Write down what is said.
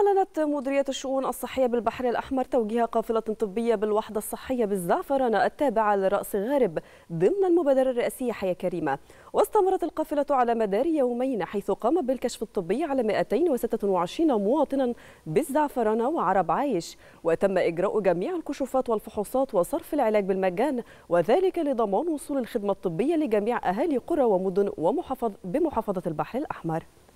أعلنت مديرية الشؤون الصحية بالبحر الأحمر توجيه قافلة طبية بالوحدة الصحية بالزعفرانة التابعة لرأس غارب ضمن المبادرة الرئاسية حياة كريمة. واستمرت القافلة على مدار يومين، حيث قام بالكشف الطبي على 226 مواطنا بالزعفرانة وعرب عايش، وتم إجراء جميع الكشوفات والفحوصات وصرف العلاج بالمجان، وذلك لضمان وصول الخدمة الطبية لجميع أهالي قرى ومدن بمحافظة البحر الأحمر.